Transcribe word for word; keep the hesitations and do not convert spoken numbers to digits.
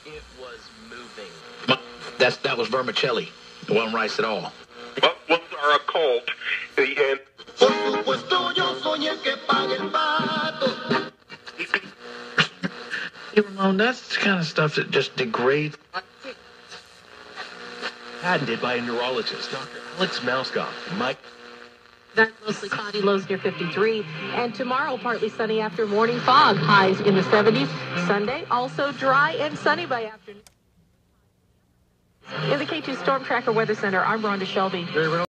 It was moving. That's, that was vermicelli. It wasn't rice at all. What was our occult? And You know, that's the kind of stuff that just degrades. Patented by a neurologist, Doctor Alex Mouskoff. Mike. That's mostly cloudy, lows near fifty-three. And tomorrow, partly sunny after morning fog, highs in the seventies. Sunday, also dry and sunny by afternoon. In the K two Storm Tracker Weather Center, I'm Rhonda Shelby.